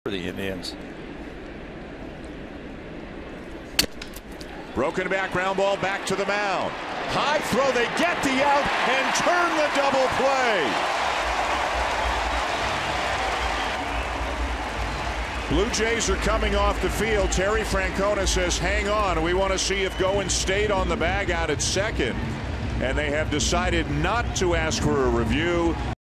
For the Indians. Broken back ground ball back to the mound. High throw, they get the out and turn the double play. Blue Jays are coming off the field. Terry Francona says hang on, we want to see if Goins stayed on the bag out at second, and they have decided not to ask for a review.